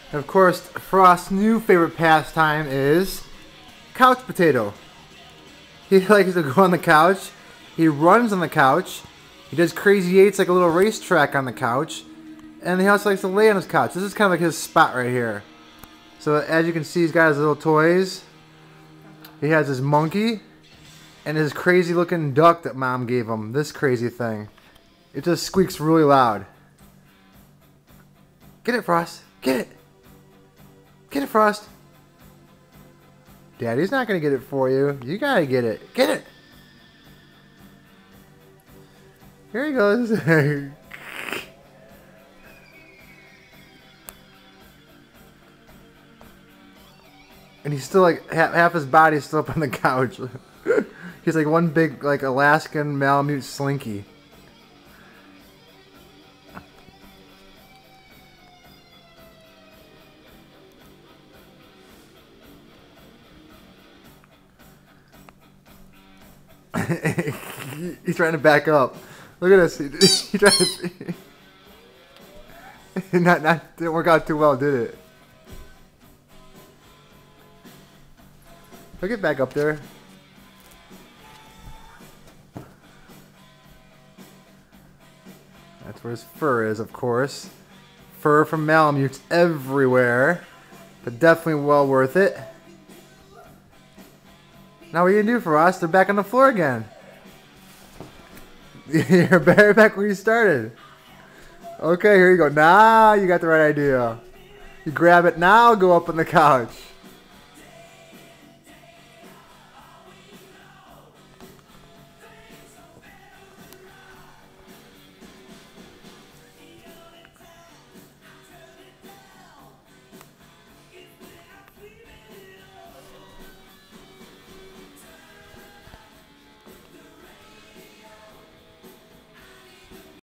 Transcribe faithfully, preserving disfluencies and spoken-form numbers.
And of course, Frost's new favorite pastime is couch potato. He likes to go on the couch. He runs on the couch. He does crazy eights like a little racetrack on the couch. And he also likes to lay on his couch. This is kind of like his spot right here. So as you can see, he's got his little toys. He has his monkey. And his crazy looking duck that Mom gave him. This crazy thing. It just squeaks really loud. Get it, Frost. Get it. Get it, Frost. Daddy's not going to get it for you. You got to get it. Get it. Here he goes. And he's still like, half, half his body's still up on the couch. He's like one big, like, Alaskan Malamute slinky. He's trying to back up. Look at this. He, he tried to. not, not, didn't work out too well, did it? He'll get back up there. That's where his fur is, of course. Fur from Malamutes everywhere. But definitely well worth it. Now what are you gonna do for us? They're back on the floor again. You're right back where you started. Okay, here you go. Now you got the right idea. You grab it now, go up on the couch.